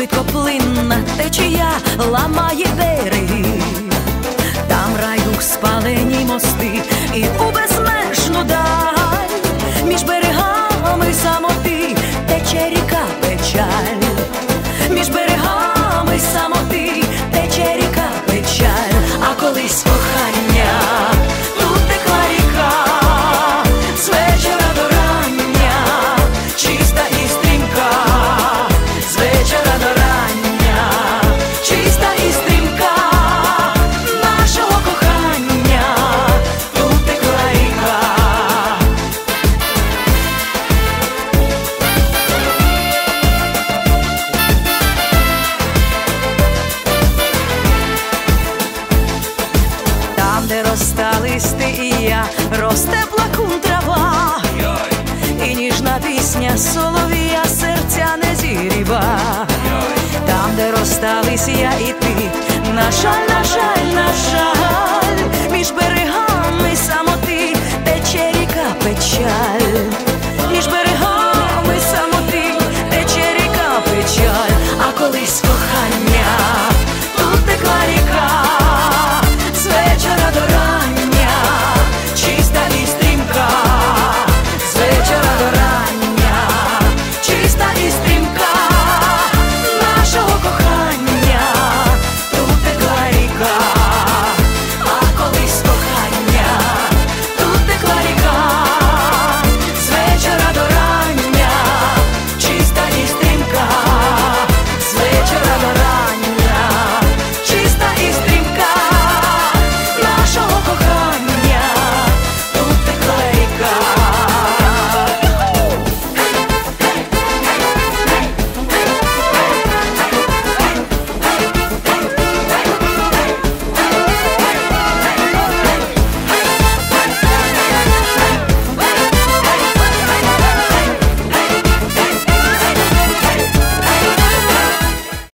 швидкоплинна течія ламає береги, там райдух спалені мости і у безмежну даль, між берегами самоти тече ріка печаль, між берегами самоти тече ріка печаль, а колись кохання тут текла ріка з вечора до рання, чиста і стрімка, з вечора до рання, чиста і стрімка нашого кохання, тут текла ріка. Там, де росте листи і я, росте плакун трава, і ніжна пісня солов'я серця не зігріва. Там, де ростались я і ти, на жаль, на жаль, на жаль,